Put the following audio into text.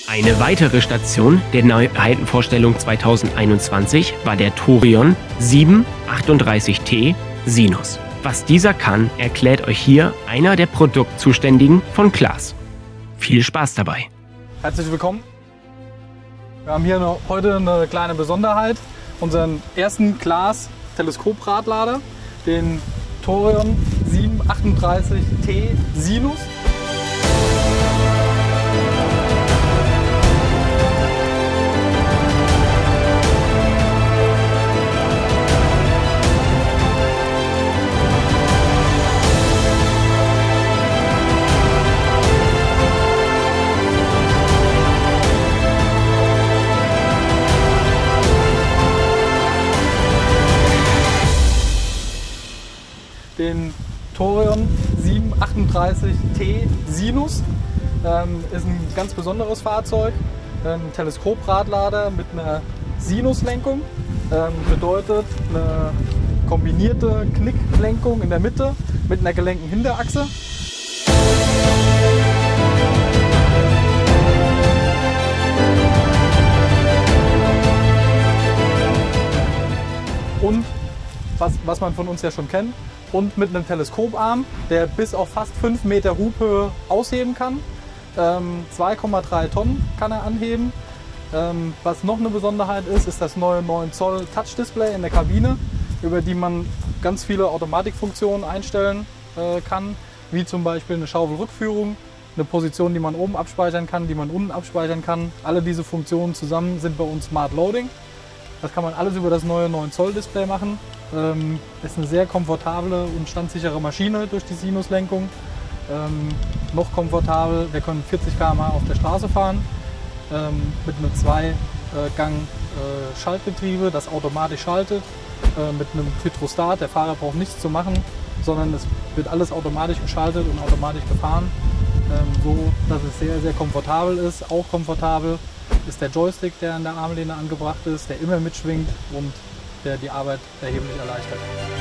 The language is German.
Eine weitere Station der Neuheitenvorstellung 2021 war der Torion 738T Sinus. Was dieser kann, erklärt euch hier einer der Produktzuständigen von Claas. Viel Spaß dabei! Herzlich willkommen! Wir haben hier heute eine kleine Besonderheit, unseren ersten Claas Teleskopradlader, den Torion 738T Sinus. Den Torion 738T Sinus ist ein ganz besonderes Fahrzeug, ein Teleskopradlader mit einer Sinuslenkung, bedeutet eine kombinierte Knicklenkung in der Mitte mit einer gelenkten Hinterachse. Und was man von uns ja schon kennt, und mit einem Teleskoparm, der bis auf fast 5 Meter Hubhöhe ausheben kann. 2,3 Tonnen kann er anheben. Was noch eine Besonderheit ist, ist das neue 9 Zoll Touch-Display in der Kabine, über die man ganz viele Automatikfunktionen einstellen kann, wie zum Beispiel eine Schaufelrückführung, eine Position, die man oben abspeichern kann, die man unten abspeichern kann. Alle diese Funktionen zusammen sind bei uns Smart Loading. Das kann man alles über das neue 9 Zoll Display machen. Ist eine sehr komfortable und standsichere Maschine durch die Sinuslenkung. Noch komfortabel, wir können 40 km/h auf der Straße fahren mit einem 2-Gang-Schaltgetriebe, das automatisch schaltet, mit einem Hydrostat. Der Fahrer braucht nichts zu machen, sondern es wird alles automatisch geschaltet und automatisch gefahren, so dass es sehr, sehr komfortabel ist. Auch komfortabel ist der Joystick, der an der Armlehne angebracht ist, der immer mitschwingt und der die Arbeit erheblich erleichtert.